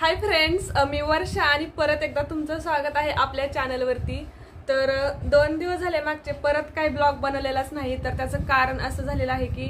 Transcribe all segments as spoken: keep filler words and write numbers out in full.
Hi friends, मी वर्षा आणि परत एकदा तुमचं स्वागत आहे आपल्या चॅनलवरती। तर दोन दिवस झाले मागचे परत काही ब्लॉग बनवलेलाच नाही। तर त्याचं कारण असं झालेलं आहे की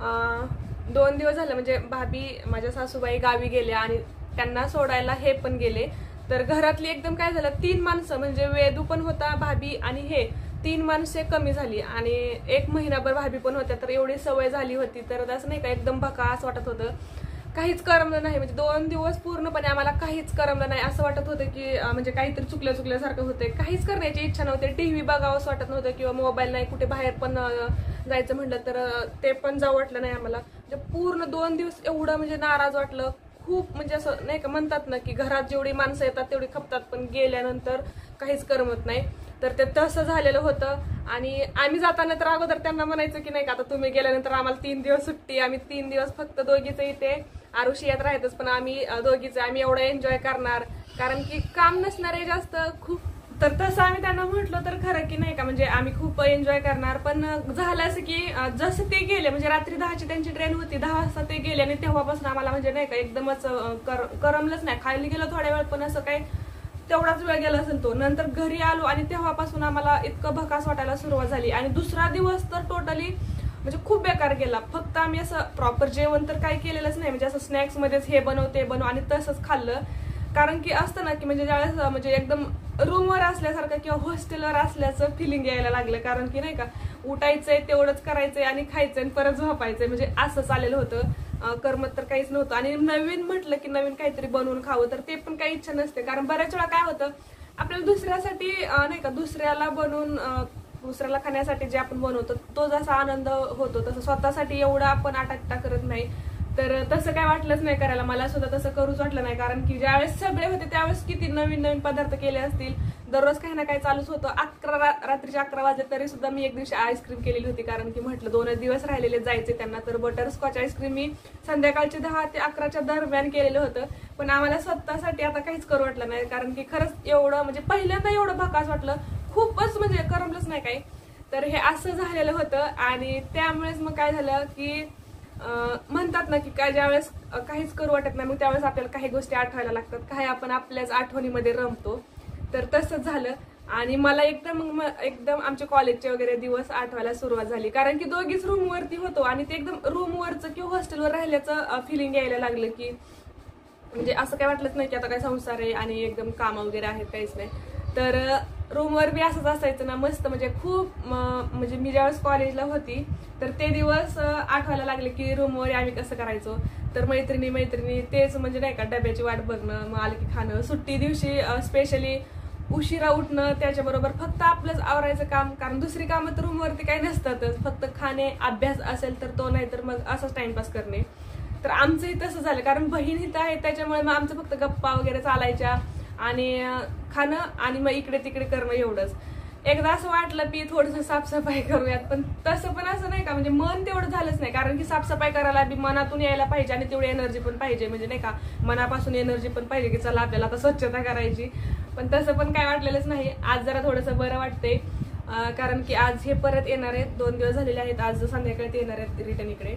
दोन दिवस झाले म्हणजे भाभी माझ्या सासूबाई गावी गेल्या आणि त्यांना सोडायला हे पण गेले। तर घरातली एकदम काय झालं, तीन माणसं म्हणजे वेदू पण होता, भाभी आणि हे तीन माणसे कमी झाली आणि एक महिनाभर भाभी पण होत्या। तर एवढी सवय झाली होती, तर असं नाही का एकदम भकास वाटत होतं, काहीच करमलं नाही। म्हणजे दोन दिवस पूर्णपणे आम्हाला काहीच करमलं नाही, असं वाटत होतं की म्हणजे काहीतरी चुकल्या चुकल्यासारखं होते, काहीच करण्याची इच्छा नव्हती। टीव्ही बघावंच वाटत नव्हतं किंवा मोबाईल नाही, कुठे बाहेर पण जायचं म्हटलं तर ते पण जाऊ वाटलं नाही आम्हाला। म्हणजे पूर्ण दोन दिवस एवढं म्हणजे नाराज वाटलं खूप, म्हणजे असं नाही का म्हणतात ना की घरात जेवढी माणसं येतात तेवढी खपतात, पण गेल्यानंतर काहीच करमत नाही। तर ते तसं झालेलं होतं आणि आम्ही जाताना तर अगोदर त्यांना म्हणायचं की नाही का आता तुम्ही गेल्यानंतर आम्हाला तीन दिवस सुट्टी, आम्ही तीन दिवस फक्त दोघीच इथे आरुषी यात राहतच, पण आम्ही दोघीच आम्ही एवढं एन्जॉय करणार, कारण की काम नसणार आहे जास्त खूप। तर तसं आम्ही त्यांना म्हटलं तर खरं की नाही का म्हणजे आम्ही खूप एन्जॉय करणार, पण झालं असं की जसं ते गेले म्हणजे रात्री दहाची त्यांची ट्रेन होती, दहा वाजता ते गेले आणि तेव्हापासून आम्हाला म्हणजे नाही का एकदमच कर करमलंच नाही। खायला गेलो थोड्या वेळ, पण असं काही तेवढाच वेळ गेला असेल तो। नंतर घरी आलो आणि तेव्हापासून आम्हाला इतकं भकास वाटायला सुरुवात झाली आणि दुसरा दिवस तर टोटली म्हणजे खूप बेकार गेला। फक्त आम्ही असं प्रॉपर जेवण तर काही केलेलंच नाही, म्हणजे असं स्नॅक्स मध्येच हे बनव ते बनव आणि तसंच खाल्लं। कारण की असतं ना की म्हणजे ज्यावेळेस म्हणजे एकदम रूमवर असल्यासारखं किंवा हॉस्टेलवर असल्याचं फिलिंग यायला लागलं, कारण की नाही का उठायचंय तेवढंच करायचंय आणि खायचंय आणि परत झोपायचंय, म्हणजे असं चाललेलं होतं। करमत तर काहीच नव्हतं आणि नवीन म्हटलं की नवीन काहीतरी बनवून खावं तर ते पण काही इच्छा नसते, कारण बऱ्याच वेळा काय होतं आपल्याला दुसऱ्यासाठी नाही का दुसऱ्याला बनवून दुसऱ्याला खाण्यासाठी जे आपण बनवतो तो जसा आनंद होतो तसं स्वतःसाठी एवढा आपण आटाटा करत नाही। तर तसं काय वाटलंच नाही करायला, मला सुद्धा तसं करूच वाटलं नाही, कारण की ज्यावेळेस सगळे होते त्यावेळेस किती नवीन नवीन पदार्थ केले असतील, दररोज काही ना काही चालूच होतं। अकरा रात्रीचे अकरा वाजले तरी सुद्धा मी एक दिवशी आईस्क्रीम केलेली होती, कारण की म्हटलं दोनच दिवस राहिलेले जायचे त्यांना, तर बटरस्कॉच आईस्क्रीम मी संध्याकाळचे दहा ते अकराच्या दरम्यान केलेलं होतं। पण आम्हाला स्वतःसाठी आता काहीच करू वाटलं नाही, कारण की खरंच एवढं म्हणजे पहिल्यांदा एवढं भकास वाटलं, खूपच म्हणजे करमलंच नाही काही। तर हे असं झालेलं होतं आणि त्यामुळेच मग काय झालं की म्हणतात ना की काय ज्यावेळेस काहीच करू वाटत नाही मग त्यावेळेस आपल्याला काही गोष्टी आठवायला लागतात, काही आपण आपल्याच आठवणीमध्ये रमतो। तर तसंच झालं आणि मला एकदम मग एकदम आमच्या कॉलेजचे वगैरे दिवस आठवायला सुरुवात झाली, कारण की दोघीच रूमवरती होतो आणि ते एकदम रूमवरचं किंवा हॉस्टेलवर राहिल्याचं फिलिंग यायला लागलं की म्हणजे असं काय वाटलंच नाही की आता काय संसार आहे आणि एकदम काम वगैरे आहेत, काहीच नाही। तर रूमवर बी असंच असायचं ना मस्त, म्हणजे खूप म्हणजे मी ज्यावेळेस कॉलेजला होती तर ते दिवस आठवायला लागले की रूमवर आम्ही कसं करायचो। तर मैत्रिणी मैत्रिणी तेच म्हणजे नाही का डब्याची वाट बघणं, मग आलं की खाणं, सुट्टी दिवशी स्पेशली उशिरा उठणं, त्याच्याबरोबर फक्त आपलंच आवरायचं काम, कारण दुसरी कामं तर रूमवरती काही नसतातच, फक्त खाणे अभ्यास असेल तर तो, नाही तर मग असंच टाइमपास करणे। तर आमचंही तसं झालं, कारण बहीण इथं आहे त्याच्यामुळे मग आमचं फक्त गप्पा वगैरे चालायच्या आणि खाणं आणि मग इकडे तिकडे करणं एवढंच। एकदा असं वाटलं की थोडंसं साफसफाई करूयात, पण तसं पण असं नाही का म्हणजे मन तेवढं झालंच नाही, कारण की साफसफाई करायला बी मनातून यायला पाहिजे आणि तेवढी एनर्जी पण पाहिजे, म्हणजे नाही का मनापासून एनर्जी पण पाहिजे की चला आपल्याला आता स्वच्छता करायची। पण तसं पण काय वाटलेलंच नाही। आज जरा थोडंसं बरं वाटतंय, कारण की आज हे परत येणार आहेत, दोन दिवस झालेले आहेत, आज संध्याकाळी ते येणार आहेत रिटर्न इकडे।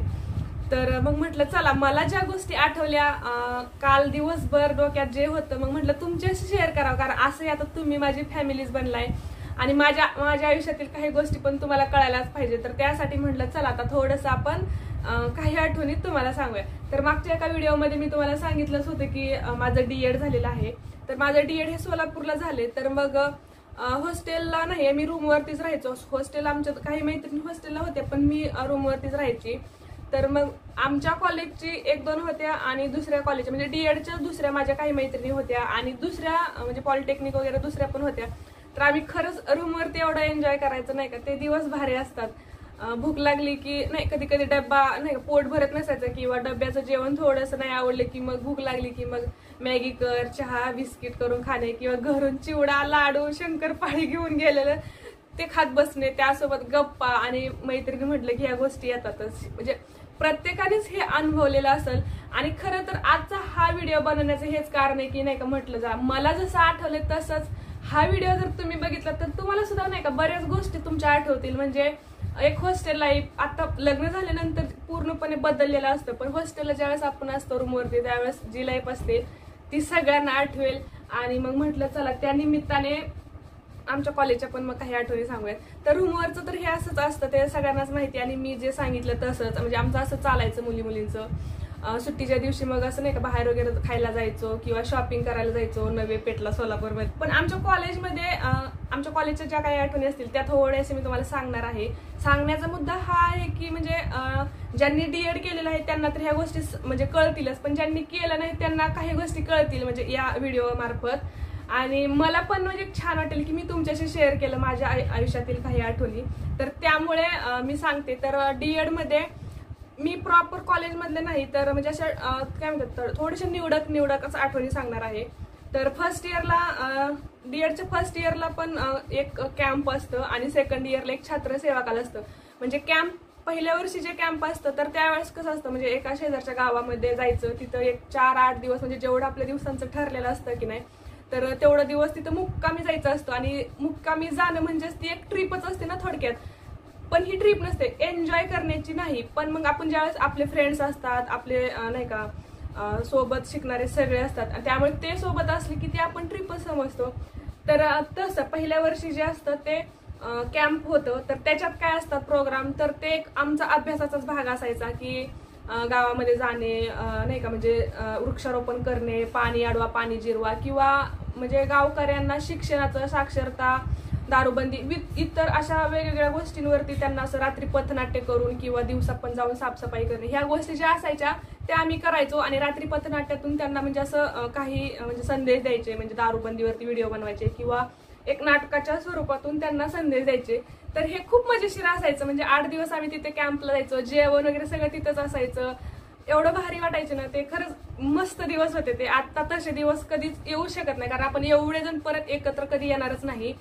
तर मग म्हटलं चला मला ज्या गोष्टी आठवल्या काल दिवसभर डोक्यात जे होतं, मग म्हटलं तुमच्याशी शेअर करावं, कारण असं आता तुम्ही माझी फॅमिलीज बनलाय आणि माझ्या माझ्या आयुष्यातील काही गोष्टी पण तुम्हाला कळायलाच पाहिजे। तर त्यासाठी म्हटलं चला आता थोडंसं आपण काही आठवणीत तुम्हाला सांगूया। तर मागच्या एका व्हिडिओमध्ये मी तुम्हाला सांगितलंच होतं की माझं डीएड झालेलं आहे, तर माझं डीएड हे सोलापूरला झाले। तर मग हॉस्टेलला नाही, मी रूमवरतीच राहायचो। हॉस्टेल आमच्या काही मैत्रिणी हॉस्टेलला होत्या, पण मी रूमवरतीच राहायची। तर मग आमच्या कॉलेजची एक दोन होत्या आणि दुसऱ्या कॉलेज म्हणजे डीएडच्या दुसऱ्या माझ्या काही मैत्रिणी होत्या आणि दुसऱ्या म्हणजे पॉलिटेक्निक वगैरे दुसऱ्या पण होत्या। तर आम्ही खरंच रूमवरती एवढं एन्जॉय करायचं नाही का, ते दिवस भारी असतात। भूक लागली की नाही, कधी कधी डब्बा नाही पोट भरत नसायचं किंवा डब्याचं जेवण थोडंसं नाही आवडलं की मग भूक लागली की मग मॅगी कर, चहा बिस्किट करून खाणे किंवा घरून चिवडा लाडू शंकरपाळी घेऊन गेलेलं ते खात बसणे, त्यासोबत गप्पा आणि मैत्रिणी म्हटलं की ह्या गोष्टी येतातच, म्हणजे प्रत्येकानेच हे अनुभवलेलं असेल। आणि खरं तर आजचा हा व्हिडिओ बनवण्याचं हेच कारण आहे की नाही का म्हटलं जा मला जसं आठवलं तसंच हा व्हिडिओ जर तुम्ही बघितला तर तुम्हाला सुद्धा नाही का बऱ्याच गोष्टी तुमच्या आठवतील। म्हणजे एक हॉस्टेल लाईफ आता लग्न झाल्यानंतर पूर्णपणे बदललेलं असतं, पण हॉस्टेलला ज्यावेळेस आपण असतो रूमवरती त्यावेळेस जी लाईफ असते ती सगळ्यांना आठवेल. आणि मग म्हटलं चला त्या निमित्ताने आमच्या कॉलेजच्या पण मग काही आठवणी सांगूयात. तर रूमवरचं तर हे असंच असतं, ते सगळ्यांनाच माहिती. आणि मी जे सांगितलं तसंच म्हणजे आमचं असं चालायचं मुली मुलींचं. सुट्टीच्या दिवशी मग असं नाही का बाहेर वगैरे खायला जायचो किंवा शॉपिंग करायला जायचो नवे पेठला सोलापूरमध्ये. पण आमच्या कॉलेजमध्ये आमच्या कॉलेजच्या ज्या काही आठवणी असतील त्या थोड्याशा मी तुम्हाला सांगणार आहे. सांगण्याचा मुद्दा हा आहे की म्हणजे ज्यांनी डीएड केलेलं आहे त्यांना तर ह्या गोष्टी म्हणजे कळतीलच, पण ज्यांनी केलं नाही त्यांना काही गोष्टी कळतील म्हणजे या व्हिडिओ मार्फत. आणि मला पण म्हणजे छान वाटेल की मी तुमच्याशी शेअर केलं माझ्या आयुष्यातील काही आठवणी. तर त्यामुळे मी सांगते. तर डीएड मध्ये मी प्रॉपर कॉलेजमधले नाही तर म्हणजे अशा काय म्हणतात तर थोडेसे निवडक निवडकच आठवणी सांगणार आहे. तर फर्स्ट इयरला डीएडच्या फर्स्ट इयरला पण एक कॅम्प असतं आणि सेकंड इयरला एक छात्र सेवाकाल असतं. म्हणजे कॅम्प पहिल्या वर्षी जे कॅम्प असतं तर त्यावेळेस कसं असतं म्हणजे एका शेजारच्या गावामध्ये जायचं, तिथं एक चार आठ दिवस म्हणजे जेवढं आपल्या दिवसांचं ठरलेलं असतं की नाही तर तेवढा दिवस तिथं मुक्कामी जायचं असतं. आणि मुक्कामी जाणं म्हणजेच ती एक ट्रिपच असते ना थोडक्यात. पण ही ट्रिप नसते, एन्जॉय करण्याची नाही. पण मग आपण ज्यावेळेस आपले फ्रेंड्स असतात, आपले नाही का सोबत शिकणारे सगळे असतात, त्यामुळे ते सोबत असले की ते आपण ट्रिपच समजतो. तर तसं पहिल्या वर्षी जे असतं ते कॅम्प होतं. तर त्याच्यात काय असतात प्रोग्राम, तर ते एक आमचा अभ्यासाचाच भाग असायचा की गावामध्ये जाणे नाही का म्हणजे वृक्षारोपण करणे, पाणी अडवा पाणी जिरवा, किंवा म्हणजे गावकऱ्यांना शिक्षणाचं, साक्षरता, दारूबंदी इतर अशा वेगवेगळ्या गोष्टींवरती त्यांना असं रात्री पथनाट्य करून किंवा दिवसा पण जाऊन साफसफाई करणे, ह्या गोष्टी ज्या असायच्या त्या आम्ही करायचो. आणि रात्री पथनाट्यातून त्यांना म्हणजे असं काही म्हणजे संदेश द्यायचे, म्हणजे दारूबंदीवरती व्हिडिओ बनवायचे किंवा एक नाटकाच्या स्वरूपातून त्यांना संदेश द्यायचे. तर हे खूप मजेशीर असायचं. म्हणजे आठ दिवस आम्ही तिथे कॅम्पला जायचो, जेवण वगैरे सगळं तिथंच असायचं. एवढं भारी वाटायचं ना ते, खरंच मस्त दिवस होते ते. आता तसे दिवस कधीच येऊ शकत नाही कारण आपण एवढे जण परत एकत्र कधी येणारच नाही.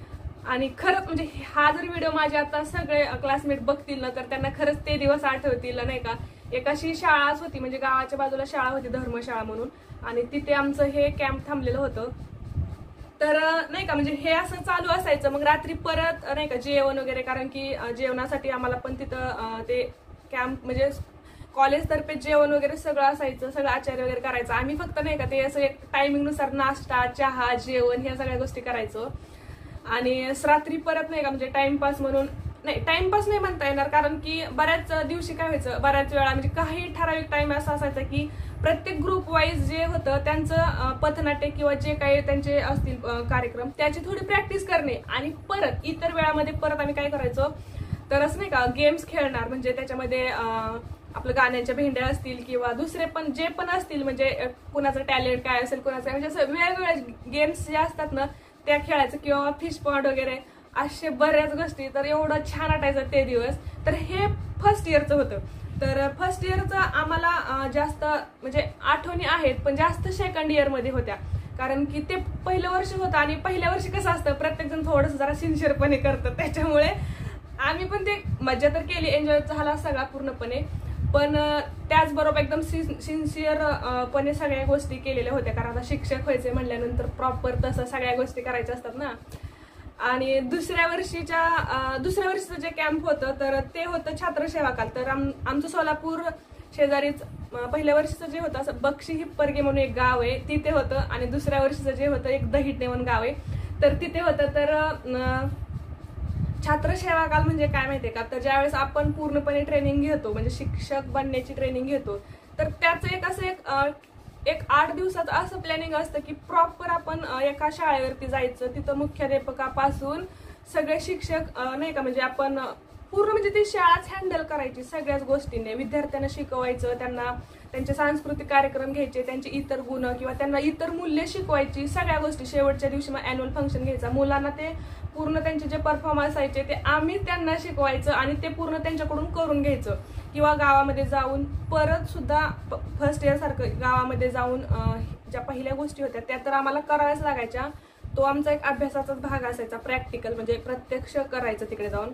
आणि खरंच म्हणजे हा जर व्हिडिओ माझे आता सगळे क्लासमेट बघतील ना तर त्यांना खरंच ते दिवस आठवतील नाही का. एक अशी शाळाच होती म्हणजे गावाच्या बाजूला शाळा होती धर्मशाळा म्हणून, आणि तिथे आमचं हे कॅम्प थांबलेलं होतं. तर नाही का म्हणजे हे असं चालू असायचं. मग रात्री परत नाही का जेवण वगैरे, कारण की जेवणासाठी आम्हाला पण तिथं ते कॅम्प म्हणजे कॉलेजतर्फे जेवण वगैरे सगळं असायचं, सगळं आचार्य वगैरे करायचं. आम्ही फक्त नाही का ते असं एक टायमिंगनुसार नाश्ता, चहा, जेवण ह्या सगळ्या गोष्टी करायचो. आणि रात्री परत नाही का म्हणजे टाइमपास म्हणून, नाही टाइमपास नाही म्हणता येणार कारण की बऱ्याच दिवशी काय व्हायचं, बऱ्याच वेळा म्हणजे काही ठराविक टाइम असा असायचा की प्रत्येक ग्रुप वाईज जे होतं त्यांचं पथनाट्य किंवा जे काही त्यांचे असतील कार्यक्रम त्याची थोडी प्रॅक्टिस करणे. आणि परत इतर वेळामध्ये परत आम्ही काय करायचो तर असं नाही का गेम्स खेळणार, म्हणजे त्याच्यामध्ये आपलं गाण्यांच्या भेंड्या असतील किंवा दुसरे पण जे पण असतील, म्हणजे कुणाचं टॅलेंट काय असेल कुणाचं, म्हणजे असं वेगवेगळ्या गेम्स जे असतात ना त्या खेळायचं, किंवा फिश पॉन्ड वगैरे असे बऱ्याच गोष्टी. तर एवढं छान वाटायचं ते दिवस. तर हे फर्स्ट इयरचं होतं. तर फर्स्ट इयरचं आम्हाला जास्त म्हणजे आठवणी आहेत पण जास्त सेकंड इयरमध्ये होत्या, कारण की ते पहिलं वर्ष होतं. आणि पहिल्या वर्षी कसं असतं प्रत्येक जण थोडंसं जरा सिन्सिअरपणे करतं, त्याच्यामुळे आम्ही पण ते मजा तर केली, एन्जॉय झाला सगळा पूर्णपणे. पण त्याचबरोबर एकदम सिन्सिअरपणे सगळ्या गोष्टी केलेल्या होत्या, कारण आता शिक्षक व्हायचे म्हणल्यानंतर प्रॉपर तसं सगळ्या गोष्टी करायच्या असतात ना. आणि दुसऱ्या वर्षीच्या दुसऱ्या वर्षीचं जे कॅम्प होतं तर ते होतं छात्र सेवाकाल. तर आम आमचं सोलापूर शेजारीच पहिल्या वर्षीचं जे होतं असं बक्षी हिप्परगे म्हणून एक गाव आहे तिथे होतं, आणि दुसऱ्या वर्षीचं जे होतं एक दहिटणे म्हणून गाव आहे तर तिथे होतं. तर छात्र सेवाकाल म्हणजे काय माहितीये का, तर ज्यावेळेस आपण पूर्णपणे ट्रेनिंग घेतो म्हणजे शिक्षक बनण्याची ट्रेनिंग घेतो, तर त्याचं एक असं एक एक आठ दिवसाचं असं प्लॅनिंग असतं की प्रॉपर आपण एका शाळेवरती जायचं, तिथं मुख्याध्यापकापासून सगळे शिक्षक नाही का म्हणजे आपण पूर्ण म्हणजे ती शाळाच हँडल करायची सगळ्याच गोष्टींनी. विद्यार्थ्यांना शिकवायचं, त्यांना त्यांचे सांस्कृतिक कार्यक्रम घ्यायचे, त्यांचे इतर गुण किंवा त्यांना इतर मूल्य शिकवायची, सगळ्या गोष्टी. शेवटच्या दिवशी मग अॅन्युअल फंक्शन घ्यायचा, मुलांना ते पूर्ण त्यांचे जे परफॉर्मन्स असायचे ते आम्ही त्यांना शिकवायचं आणि ते पूर्ण त्यांच्याकडून करून घ्यायचं. किंवा गावामध्ये जाऊन परत सुद्धा फर्स्ट इयर सारखं गावामध्ये जाऊन ज्या पहिल्या गोष्टी होत्या त्या तर आम्हाला कराव्याच लागायच्या. तो आमचा एक अभ्यासाचाच भाग असायचा, प्रॅक्टिकल म्हणजे प्रत्यक्ष करायचं तिकडे जाऊन.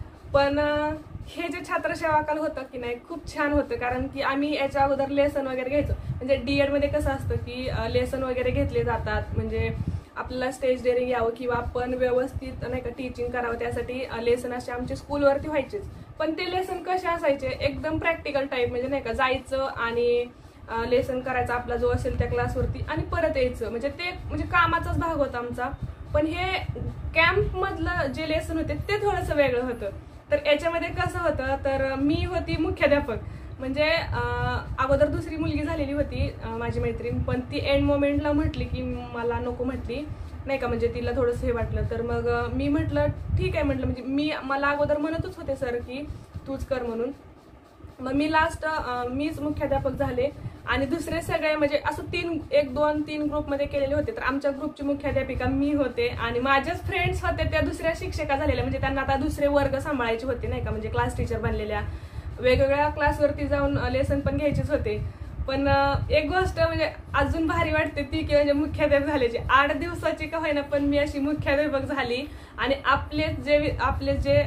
पण हे जे छात्र सेवाकाल होतं की नाही खूप छान होतं, कारण की आम्ही याच्या अगोदर लेसन वगैरे घ्यायचो. म्हणजे डीएड मध्ये कसं असतं की लेसन वगैरे घेतले जातात, म्हणजे आपल्याला स्टेज डेअरिंग यावं किंवा आपण व्यवस्थित नाही का टीचिंग करावं, त्यासाठी लेसन असे आमचे स्कूलवरती व्हायचेच. पण ते लेसन कसे असायचे एकदम प्रॅक्टिकल टाईप, म्हणजे नाही का जायचं आणि लेसन करायचा आपला जो असेल त्या क्लासवरती आणि परत यायचं. म्हणजे ते म्हणजे कामाचाच भाग होता आमचा. पण हे कॅम्प मधलं जे लेसन होते ते थोडंसं वेगळं होतं. तर याच्यामध्ये कसं होतं, तर मी होती मुख्याध्यापक. म्हणजे अगोदर दुसरी मुलगी झालेली होती माझी मैत्रीण, पण ती एंड मोमेंटला म्हटली की मला नको, म्हटली नाही का, म्हणजे तिला थोडंसं हे वाटलं. तर मग मी म्हटलं ठीक आहे, म्हटलं म्हणजे मी मला अगोदर म्हणतच होते सर की तूच कर म्हणून. मग मी लास्ट मीच मुख्याध्यापक झाले आणि दुसरे सगळे म्हणजे असं तीन एक दोन तीन ग्रुपमध्ये केलेले होते. तर आमच्या ग्रुपची मुख्याध्यापिका मी होते आणि माझ्याच फ्रेंड्स होते त्या दुसऱ्या शिक्षका झालेल्या, म्हणजे त्यांना आता दुसरे वर्ग सांभाळायचे होते नाही का, म्हणजे क्लास टीचर बनलेल्या, वेगवेगळ्या क्लासवरती जाऊन लेसन पण घ्यायचेच होते. पण एक गोष्ट म्हणजे अजून भारी वाटते ती की म्हणजे मुख्याध्यापक झाल्याची आठ दिवसाची का होईना पण मी अशी मुख्याध्यापक झाली. आणि आपले जे आपले जे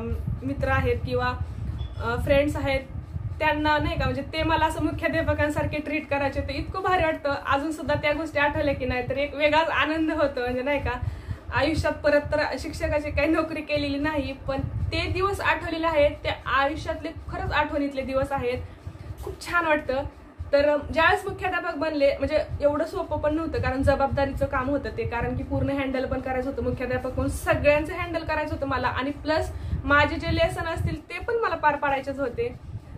मित्र आहेत किंवा फ्रेंड्स आहेत त्यांना नाही का, म्हणजे ते मला असं मुख्याध्यापकांसारखे ट्रीट करायचे, ते इतकं भारी वाटतं. अजून सुद्धा त्या गोष्टी आठवल्या की नाही तर एक वेगळाच आनंद होतो. म्हणजे नाही का, आयुष्यात परत तर शिक्षकाची काही नोकरी केलेली नाही, पण ते दिवस आठवलेले आहेत, ते आयुष्यातले खरंच आठवणीतले दिवस आहेत. खूप छान वाटतं. तर ज्यावेळेस मुख्याध्यापक बनले म्हणजे एवढं सोपं पण नव्हतं, कारण जबाबदारीचं काम होतं ते, कारण की पूर्ण हँडल पण करायचं होतं. मुख्याध्यापक म्हणून सगळ्यांचं हँडल करायचं होतं मला, आणि प्लस माझे जे लेसन असतील ते पण मला पार पाडायचेच होते.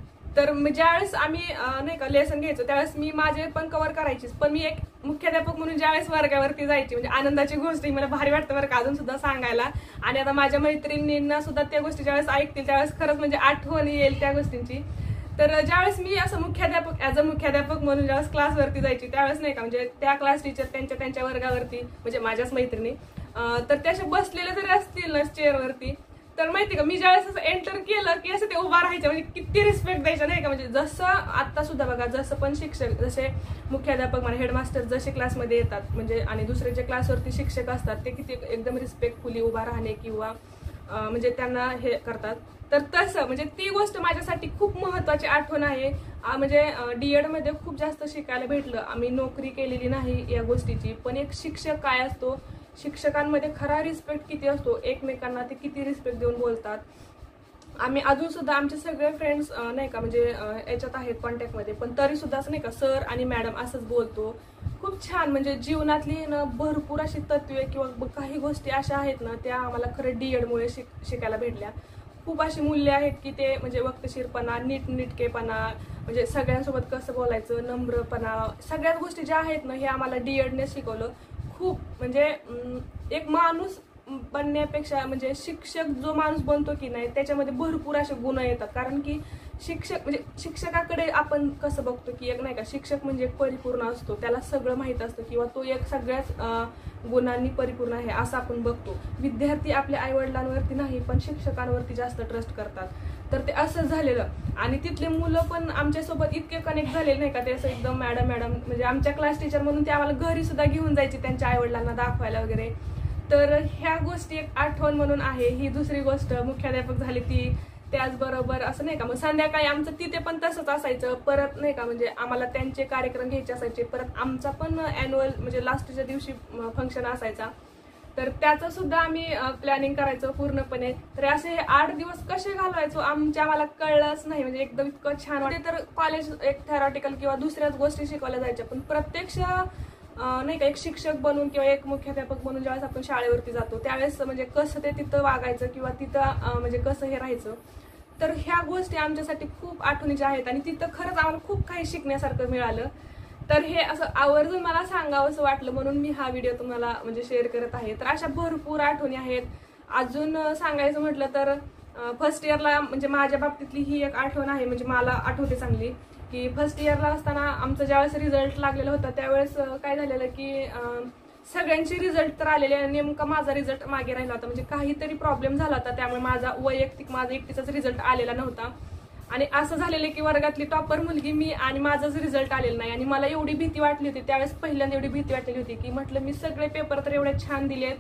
तर ज्यावेळेस आम्ही नाही का लेसन घ्यायचो त्यावेळेस मी माझे पण कव्हर करायचीच, पण मी एक मुख्याध्यापक म्हणून ज्यावेळेस वर्गावरती जायची म्हणजे आनंदाची गोष्ट मला भारी वाटतं बरं का अजून सुद्धा सांगायला. आणि आता माझ्या मैत्रिणींना सुद्धा त्या गोष्टी ज्यावेळेस ऐकतील त्यावेळेस खरंच म्हणजे आठवण येईल त्या गोष्टींची. तर ज्यावेळेस मी असं मुख्याध्यापक ऍज अ मुख्याध्यापक म्हणून ज्यावेळेस क्लासवरती जायची त्यावेळेस नाही का, म्हणजे त्या क्लास टीचर त्यांच्या त्यांच्या वर्गावरती म्हणजे माझ्याच मैत्रिणी तर त्याचे बसलेले जरी असतील ना चेअरवरती, तर माहिती का मी ज्यावेळेस असं एंटर केलं की असं ते उभा राहायचं, म्हणजे किती रिस्पेक्ट द्यायचं नाही का. म्हणजे जसं आता सुद्धा बघा, जसं पण शिक्षक जसे मुख्याध्यापक म्हणजे हेडमास्टर जसे क्लासमध्ये येतात म्हणजे आणि दुसरे जे क्लासवरती शिक्षक असतात ते किती एकदम रिस्पेक्टफुली उभा राहणे किंवा म्हणजे त्यांना हे करतात. तर तसं म्हणजे ती गोष्ट माझ्यासाठी खूप महत्त्वाची आठवण आहे. म्हणजे डीएड मध्ये खूप जास्त शिकायला भेटलं. आम्ही नोकरी केलेली नाही या गोष्टीची, पण एक शिक्षक काय असतो, शिक्षकांमध्ये खरा रिस्पेक्ट किती असतो, एकमेकांना ते किती रिस्पेक्ट देऊन बोलतात. आम्ही अजून सुद्धा आमचे सगळे फ्रेंड्स नाही का म्हणजे याच्यात आहेत कॉन्टॅक्टमध्ये, पण तरी सुद्धा असं नाही का सर आणि मॅडम असंच बोलतो. खूप छान म्हणजे जीवनातली ना भरपूर अशी तत्वे किंवा काही गोष्टी अशा आहेत ना त्या आम्हाला खरं डीएडमुळे शिक शिकायला भेटल्या. खूप अशी मूल्य आहेत की ते म्हणजे वक्तशीरपणा, नीटनेटकेपणा, म्हणजे सगळ्यांसोबत कसं बोलायचं, नम्रपणा, सगळ्याच गोष्टी ज्या आहेत ना हे आम्हाला डीएडने शिकवलं. खूप म्हणजे एक माणूस बनण्यापेक्षा म्हणजे शिक्षक जो माणूस बनतो की नाही त्याच्यामध्ये भरपूर असे गुण येतात. कारण की शिक्षक म्हणजे शिक्षकाकडे आपण कसं बघतो की एक नाही का शिक्षक म्हणजे एक परिपूर्ण असतो, त्याला सगळं माहीत असतं किंवा तो एक सगळ्याच गुणांनी परिपूर्ण आहे असं आपण बघतो. विद्यार्थी आपल्या आई वडिलांवरती नाही पण शिक्षकांवरती जास्त ट्रस्ट करतात. तर ते असं झालेलं आणि तिथले मुलं पण आमच्यासोबत इतके कनेक्ट झालेले नाही का, ते असं एकदम मॅडम मॅडम म्हणजे आमच्या क्लास टीचर म्हणून ते आम्हाला घरी सुद्धा घेऊन जायचे त्यांच्या आई वडिलांना दाखवायला वगैरे. तर ह्या गोष्टी एक आठवण म्हणून आहे. ही दुसरी गोष्ट मुख्याध्यापक झाली ती. त्याचबरोबर असं नाही का मग संध्याकाळी आमचं तिथे पण तसंच असायचं. परत नाही का म्हणजे आम्हाला त्यांचे कार्यक्रम घ्यायचे असायचे. परत आमचा पण ॲन्युअल म्हणजे लास्टच्या दिवशी फंक्शन असायचा, तर त्याचं सुद्धा आम्ही प्लॅनिंग करायचो पूर्णपणे. तर असे आठ दिवस कसे घालवायचो आमच्या आम्हाला कळलंच नाही. म्हणजे एकदम इतकं छान वाटते. तर कॉलेज एक थेरॉटिकल किंवा दुसऱ्याच गोष्टी शिकवल्या जायच्या, पण प्रत्यक्ष नाही का एक शिक्षक बनून किंवा एक मुख्याध्यापक बनून ज्यावेळेस आपण शाळेवरती जातो त्यावेळेस म्हणजे कसं ते तिथं वागायचं किंवा तिथं म्हणजे कसं हे राहायचं. तर ह्या गोष्टी आमच्यासाठी खूप आठवणीच्या आहेत आणि तिथं खरंच आम्हाला खूप काही शिकण्यासारखं मिळालं. तर हे असं आवर्जून मला सांगावं असं वाटलं म्हणून मी हा व्हिडिओ तुम्हाला म्हणजे शेअर करत आहे. तर अशा भरपूर आठवणी आहेत. अजून सांगायचं म्हटलं तर फर्स्ट इयरला म्हणजे माझ्या बाबतीतली ही एक आठवण आहे, म्हणजे मला आठवते चांगली की फर्स्ट इयरला असताना आमचा ज्यावेळेस रिझल्ट लागलेला होता त्यावेळेस काय झालेलं की सगळ्यांचे रिझल्ट तर आलेले आणि नेमका माझा रिझल्ट मागे राहिला होता. म्हणजे काहीतरी प्रॉब्लेम झाला होता त्यामुळे माझा वैयक्तिक माझा एकटीचाच रिझल्ट आलेला नव्हता. आणि असं झालेलं की वर्गातली टॉपर मुलगी मी आणि माझाच रिझल्ट आलेला नाही. आणि मला एवढी भीती वाटली होती त्यावेळेस, पहिल्यांदा एवढी भीती वाटलेली होती की म्हटलं मी सगळे पेपर तर एवढे छान दिलेत,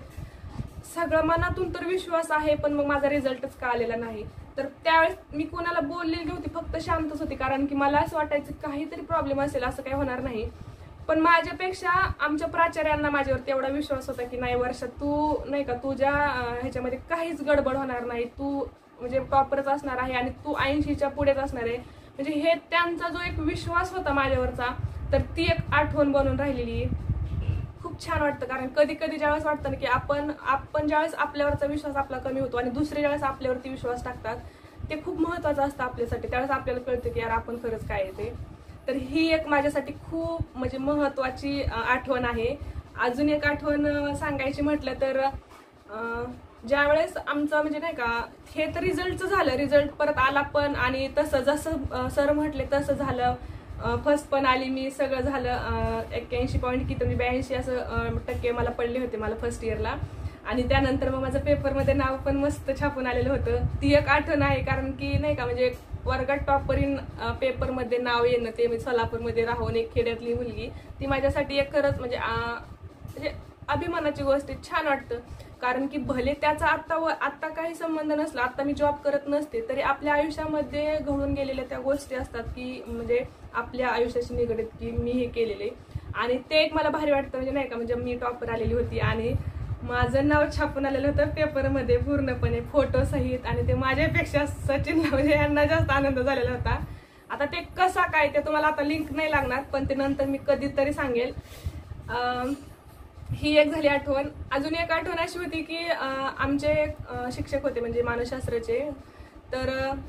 सगळं मनातून तर विश्वास आहे, पण मग माझा रिझल्टच का आलेला नाही. तर त्यावेळेस मी कोणाला बोललेली नव्हती, फक्त शांतच होती, कारण की मला असं वाटायचं काहीतरी प्रॉब्लेम असेल, असं काही होणार नाही. पण माझ्यापेक्षा आमच्या प्राचार्यांना माझ्यावरती एवढा विश्वास होता की नाही वर्षात तू नाही का तुझ्या ह्याच्यामध्ये काहीच गडबड होणार नाही, तू म्हणजे टॉपरच असणार आहे आणि तू ऐंशीच्या पुढेच असणार आहे. म्हणजे हे त्यांचा जो एक विश्वास होता माझ्यावरचा, तर ती एक आठवण बनून राहिलेली आहे. खूप छान वाटतं, कारण कधी कधी ज्यावेळेस वाटतं ना की आपण आपण ज्यावेळेस आपल्यावरचा विश्वास आपला कमी होतो आणि दुसरे ज्यावेळेस आपल्यावरती विश्वास टाकतात, ते खूप महत्त्वाचं असतं आपल्यासाठी. त्यावेळेस आपल्याला कळतं की यार आपण खरंच काय आहे ते. तर ही एक माझ्यासाठी खूप म्हणजे महत्त्वाची आठवण आहे. अजून एक आठवण सांगायची म्हटलं तर ज्यावेळेस आमचं म्हणजे नाही का हे तर रिझल्टचं झालं, रिझल्ट परत आला पण, आणि तसं जसं सर म्हटले तसं झालं. फर्स्ट पण आली मी, सगळं झालं. एक्क्याऐंशी पॉईंट किती म्हणजे ब्याऐंशी असं टक्के मला पडले होते मला फर्स्ट इयरला. आणि त्यानंतर मग माझं पेपरमध्ये नाव पण मस्त छापून आलेलं होतं. ती एक आठवण आहे, कारण की नाही का म्हणजे वर्गात टॉपरीन पेपरमध्ये नाव येणं, ते म्हणजे सोलापूरमध्ये राहून एक खेड्यातली मुलगी, ती माझ्यासाठी एक खरंच म्हणजे म्हणजे अभिमानाची गोष्ट आहे. छान वाटतं, कारण की भले त्याचा आत्ता व आत्ता काही संबंध नसला, आत्ता मी जॉब करत नसते, तरी आपल्या आयुष्यामध्ये घडून गेलेल्या त्या गोष्टी असतात की म्हणजे आपल्या आयुष्याशी निगडीत, की मी हे केलेले. आणि ते एक मला भारी वाटतं म्हणजे नाही का, म्हणजे मी टॉपर आलेली होती आणि माझं नाव छापून आलेलं होतं पेपरमध्ये पूर्णपणे फोटो सहित. आणि ते माझ्यापेक्षा सचिनला म्हणजे यांना जास्त आनंद झालेला होता. आता ते कसा काय ते तुम्हाला आता लिंक नाही लागणार, पण ते नंतर मी कधीतरी सांगेल. ही एक झाली आठवण. अजून एक आठवण अशी होती की आमचे शिक्षक होते म्हणजे मानसशास्त्राचे. तर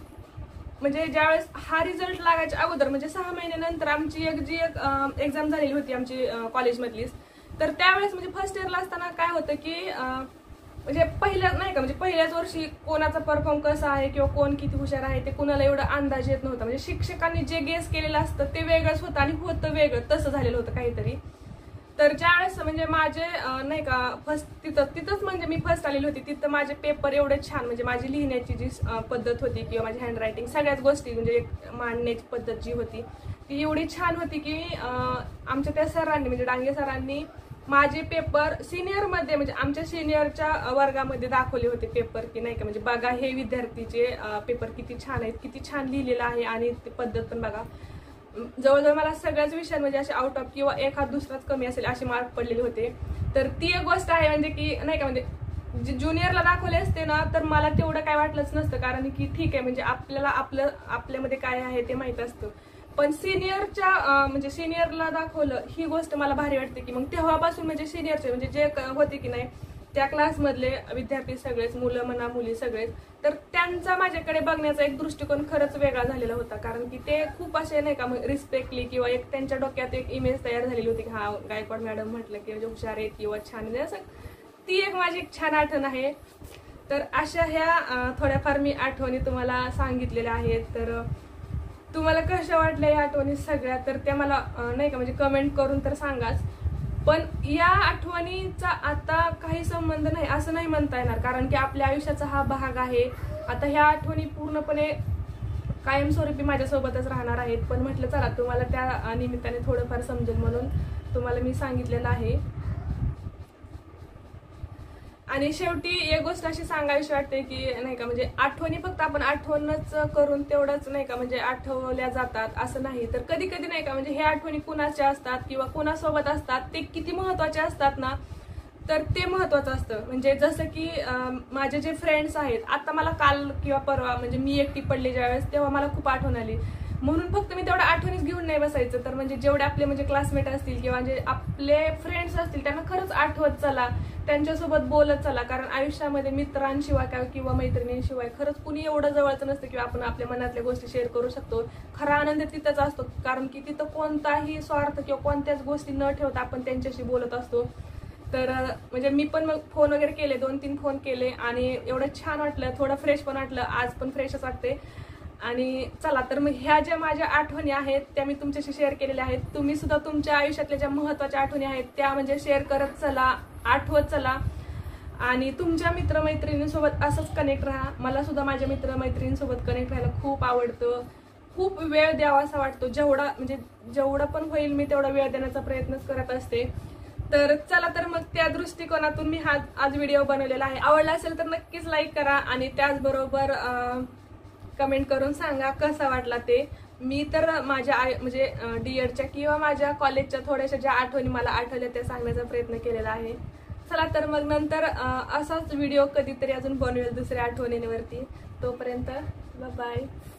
म्हणजे ज्यावेळेस हा रिझल्ट लागायच्या अगोदर म्हणजे सहा महिन्यानंतर आमची एक जी एक एक्झाम झालेली होती आमची कॉलेजमधलीच. तर त्यावेळेस म्हणजे फर्स्ट इयरला असताना काय होतं की म्हणजे पहिल्या नाही का म्हणजे पहिल्याच वर्षी कोणाचा परफॉर्म कसा आहे किंवा कोण किती हुशार आहे ते कुणाला एवढा अंदाज येत नव्हता. म्हणजे शिक्षकांनी जे गेस केलेलं असतं ते वेगळंच होतं आणि होतं वेगळं, तसं झालेलं होतं काहीतरी. तर ज्यावेळेस म्हणजे माझे नाही का फर्स्ट तिथं तिथंच म्हणजे मी फर्स्ट आलेली होती, तिथं माझे पेपर एवढे छान म्हणजे माझी लिहिण्याची जी पद्धत होती किंवा माझी हँडरायटिंग सगळ्याच गोष्टी म्हणजे एक मांडण्याची पद्धत जी होती ती एवढी छान होती की आमच्या त्या सरांनी म्हणजे डांगे सरांनी माझे पेपर सिनियरमध्ये म्हणजे आमच्या सिनियरच्या वर्गामध्ये दाखवले होते पेपर, की नाही का म्हणजे बघा हे विद्यार्थीचे पेपर किती छान आहेत, किती छान लिहिलेलं आहे आणि ते पद्धत पण बघा. जवळजवळ मला सगळ्याच विषयात म्हणजे असे आउट ऑफ किंवा एखाद दुसराच कमी असेल असे मार्क पडलेले होते. तर ती एक गोष्ट आहे म्हणजे की नाही का म्हणजे ज्युनियरला दाखवले असते ना तर मला तेवढं काय वाटलंच नसतं, कारण की ठीक आहे म्हणजे आपल्याला आपलं आपल्यामध्ये काय आहे ते माहित असतं. पण सिनियरच्या म्हणजे सिनियरला दाखवलं ही गोष्ट मला भारी वाटते की मग तेव्हापासून म्हणजे सिनियरचे म्हणजे जे होते की नाही त्या क्लासमधले विद्यार्थी सगळेच, मुलं म्हणा मुली सगळेच, तर त्यांचा माझ्याकडे बघण्याचा एक दृष्टिकोन खरंच वेगळा झालेला होता. कारण की ते खूप असे नाही का रिस्पेक्टली किंवा एक त्यांच्या डोक्यात एक इमेज तयार झालेली होती की हा गायकवाड मॅडम म्हटलं की म्हणजे हुशार आहेत किंवा छान आहे असं. ती एक माझी एक छान आठवण आहे. तर अशा ह्या थोड्याफार मी आठवणी तुम्हाला सांगितलेल्या आहेत. तर तुम्हाला कशा वाटल्या या आठवणी सगळ्या, तर त्या मला नाही का म्हणजे कमेंट करून तर सांगाच. पण या आठवणीचा आता काही संबंध नाही असं नाही म्हणता येणार, कारण की आपल्या आयुष्याचा हा भाग आहे. आता ह्या आठवणी पूर्णपणे कायमस्वरूपी माझ्यासोबतच राहणार आहेत. पण म्हटलं चला तुम्हाला त्या निमित्ताने थोडंफार समजेल म्हणून तुम्हाला मी सांगितलेलं आहे. आणि शेवटी एक गोष्ट अशी सांगायची वाटते की नाही का म्हणजे आठवणी फक्त आपण आठवणच करून तेवढंच नाही का म्हणजे आठवल्या जातात असं नाही. तर कधी कधी नाही का म्हणजे हे आठवणी कुणाच्या असतात किंवा कुणासोबत असतात ते किती महत्वाचे असतात ना, तर ते महत्वाचं असतं. म्हणजे जसं की माझे जे फ्रेंड्स आहेत, आता मला काल किंवा परवा म्हणजे मी एकटी पडले ज्यावेळेस तेव्हा मला खूप आठवण आली. म्हणून फक्त मी तेवढं आठवणीच घेऊन नाही बसायचं, तर म्हणजे जेवढे आपले म्हणजे क्लासमेट असतील किंवा म्हणजे आपले फ्रेंड्स असतील त्यांना खरंच आठवत चला, त्यांच्यासोबत बोलत चला. कारण आयुष्यामध्ये मित्रांशिवाय किंवा मैत्रिणींशिवाय खरंच कुणी एवढं जवळचं नसतं किंवा आपण आपल्या मनातल्या गोष्टी शेअर करू शकतो. खरा आनंद तिथंच असतो, कारण की तिथं कोणताही स्वार्थ किंवा कोणत्याच गोष्टी न ठेवता आपण त्यांच्याशी बोलत असतो. तर म्हणजे मी पण मग फोन वगैरे केले, दोन तीन फोन केले आणि एवढं छान वाटलं, थोडं फ्रेश पण वाटलं. आज पण फ्रेशच वाटते. आणि चला तर मग ह्या ज्या माझ्या आठवणी आहेत त्या मी तुमच्याशी शेअर केलेल्या आहेत. तुम्ही सुद्धा तुमच्या आयुष्यातल्या ज्या महत्त्वाच्या आठवणी आहेत त्या म्हणजे शेअर करत चला, आठवत चला आणि तुमच्या मित्रमैत्रिणींसोबत असंच कनेक्ट राहा. मला सुद्धा माझ्या मित्रमैत्रिणींसोबत कनेक्ट राहायला खूप आवडतं. खूप वेळ द्यावा असा वाटतो. जेवढा म्हणजे जेवढं पण होईल मी तेवढा वेळ देण्याचा प्रयत्नच करत असते. तर चला तर मग त्या दृष्टिकोनातून मी हा आज व्हिडिओ बनवलेला आहे. आवडला असेल तर नक्कीच लाईक करा आणि त्याचबरोबर कमेंट करून सांगा कसा वाटला ते. मी तर माझ्या म्हणजे डीएडच्या किंवा माझ्या कॉलेजच्या थोड्याशा ज्या आठवणी मला आठवल्या त्या सांगण्याचा प्रयत्न केलेला आहे. चला तर मग नंतर असाच व्हिडिओ कधीतरी अजून बनवेल दुसऱ्या आठवणींवरती. तोपर्यंत बाय बाय.